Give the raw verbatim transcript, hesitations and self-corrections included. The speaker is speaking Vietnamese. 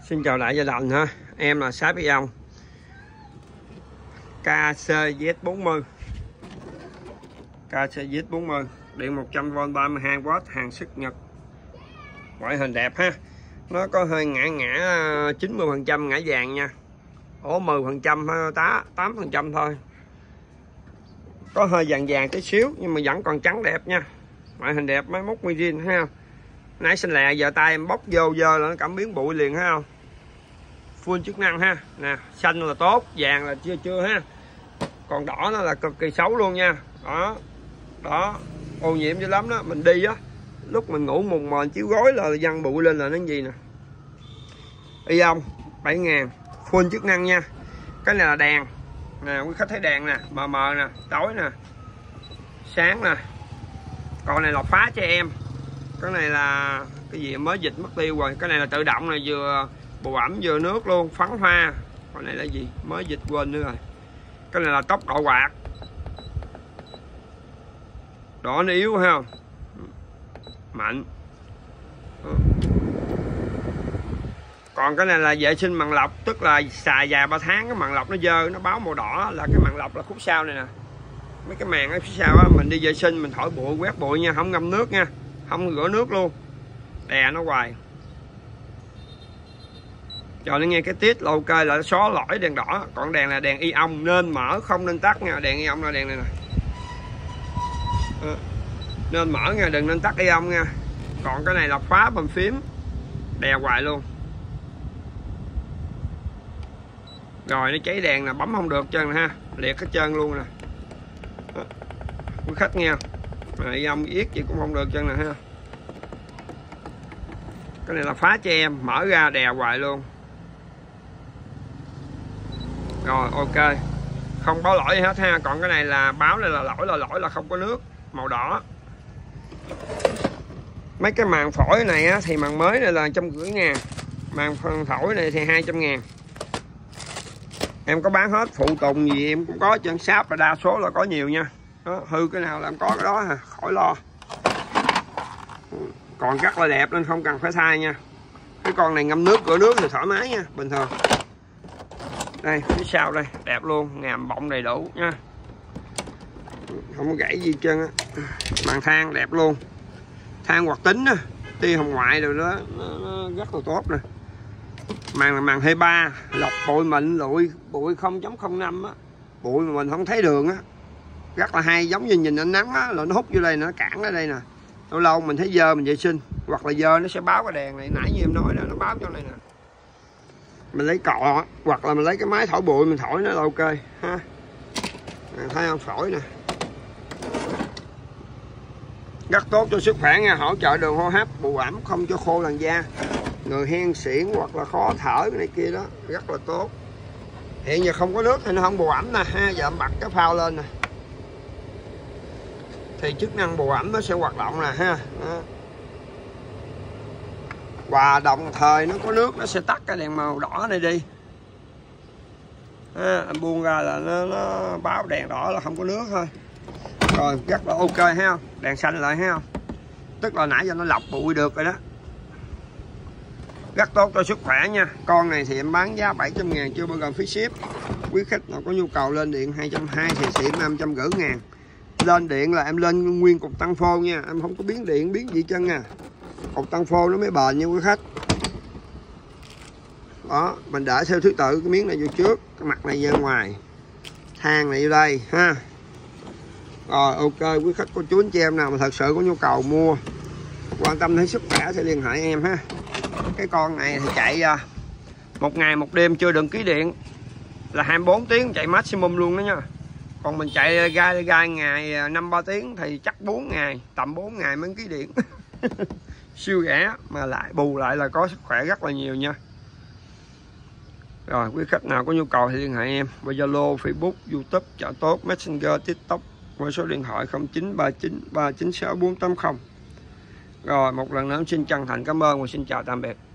Xin chào đại gia đình ha. Em là Sáp Bi Ông ca xê Z bốn mươi ca xê Z bốn mươi điện một trăm vôn ba mươi hai oát, hàng xuất Nhật, ngoại hình đẹp ha. Nó có hơi ngã ngã chín mươi phần trăm ngã vàng nha. Ổ mười phần trăm tám phần trăm thôi. Có hơi vàng vàng tí xíu nhưng mà vẫn còn trắng đẹp nha. Ngoại hình đẹp, máy móc nguyên zin ha. Nãy xanh lẹ giờ tay em bóc vô dơ là nó cảm biến bụi liền ha không. Full chức năng ha. Nè, xanh là tốt, vàng là chưa chưa ha. Còn đỏ nó là cực kỳ xấu luôn nha. Đó. Đó, ô nhiễm dữ lắm đó, mình đi á, lúc mình ngủ mùng mền chiếu gối là văng bụi lên là nó gì nè. Y ông bảy ngàn, full chức năng nha. Cái này là đèn. Nè, quý khách thấy đèn nè, mờ mờ nè, tối nè, sáng nè. Còn này là phá cho em. Cái này là cái gì mới dịch mất tiêu rồi. Cái này là tự động, này vừa bù ẩm vừa nước luôn, phấn hoa. Còn này là gì mới dịch quên nữa rồi. Cái này là tốc độ quạt. Đỏ nó yếu ha, mạnh. Còn cái này là vệ sinh màng lọc, tức là xài vài ba tháng cái màng lọc nó dơ, nó báo màu đỏ là cái màng lọc là khúc sau này nè. Mấy cái màng ở phía sau á, mình đi vệ sinh mình thổi bụi quét bụi nha, không ngâm nước nha, không rửa nước luôn, đè nó hoài. Rồi nó nghe cái tiết là ok, là nó xóa lỗi đèn đỏ. Còn đèn là đèn ion, nên mở không nên tắt nha. Đèn ion là đèn này nè, à, nên mở nha, đừng nên tắt ion nha. Còn cái này là khóa bằng phím, đè hoài luôn. Rồi nó cháy đèn là bấm không được trơn ha, liệt hết trơn luôn nè. Quý khách nghe, ion yết gì cũng không được trơn nè ha. Cái này là phá cho em, mở ra đè hoài luôn. Rồi ok, không báo lỗi gì hết ha. Còn cái này là báo đây là lỗi là lỗi là không có nước, màu đỏ. Mấy cái màn phổi này á, thì màn mới này là trăm rưỡi ngàn, màn phổi này thì hai trăm ngàn. Em có bán hết, phụ tùng gì em cũng có, chân sáp và đa số là có nhiều nha. Đó, hư cái nào là em có cái đó ha, khỏi lo. Còn rất là đẹp nên không cần phải thay nha. Cái con này ngâm nước rửa nước thì thoải mái nha, bình thường. Đây phía sau đây đẹp luôn, ngàm bọng đầy đủ nha, không có gãy gì chân á. Màn than đẹp luôn, than hoạt tính á, tia hồng ngoại rồi đó, nó, nó rất là tốt nè. Màn là màn hai ba, lọc bụi mịn, lụi bụi không chấm không năm á, bụi mà mình không thấy đường á, rất là hay. Giống như nhìn ánh nắng á, là nó hút vô đây, nó cản ở đây nè. Lâu lâu mình thấy dơ mình vệ sinh, hoặc là dơ nó sẽ báo cái đèn này, nãy như em nói đó, nó báo cho này nè. Mình lấy cọ hoặc là mình lấy cái máy thổi bụi mình thổi nó là ok ha. Này, thấy không, phổi nè, rất tốt cho sức khỏe nha, hỗ trợ đường hô hấp, bù ẩm, không cho khô làn da, người hen suyễn hoặc là khó thở cái này kia đó, rất là tốt. Hiện giờ không có nước thì nó không bù ẩm nè ha. Giờ em bật cái phao lên nè thì chức năng bù ẩm nó sẽ hoạt động nè ha. Đó. Và đồng thời nó có nước nó sẽ tắt cái đèn màu đỏ này đi à, em buông ra là nó, nó báo đèn đỏ là không có nước thôi. Rồi rất là ok ha. Đèn xanh lại ha, tức là nãy giờ nó lọc bụi được rồi đó, rất tốt cho sức khỏe nha. Con này thì em bán giá bảy trăm ngàn chưa bao gồm phí ship. Quý khách nào có nhu cầu lên điện hai trăm hai mươi thì xịn năm trăm rưỡi ngàn. Lên điện là em lên nguyên cục tăng phô nha, em không có biến điện biến gì chân nha. Cục tăng phô nó mới bền nha quý khách. Đó, mình để theo thứ tự, cái miếng này vô trước, cái mặt này vô ngoài, than này vô đây ha. Rồi ok, quý khách cô chú anh chị em nào mà thật sự có nhu cầu mua, quan tâm đến sức khỏe thì liên hệ em ha. Cái con này thì chạy một ngày một đêm chưa đựng ký điện là hai mươi bốn tiếng chạy maximum luôn đó nha. Còn mình chạy gai gai ngày năm ba tiếng thì chắc bốn ngày, tầm bốn ngày mới ký điện. Siêu rẻ mà lại bù lại là có sức khỏe rất là nhiều nha. Rồi quý khách nào có nhu cầu thì liên hệ em qua Zalo, Facebook, YouTube, Chợ Tốt, Messenger, TikTok qua số điện thoại không chín ba chín ba chín sáu bốn tám không. Rồi một lần nữa xin chân thành cảm ơn và xin chào tạm biệt.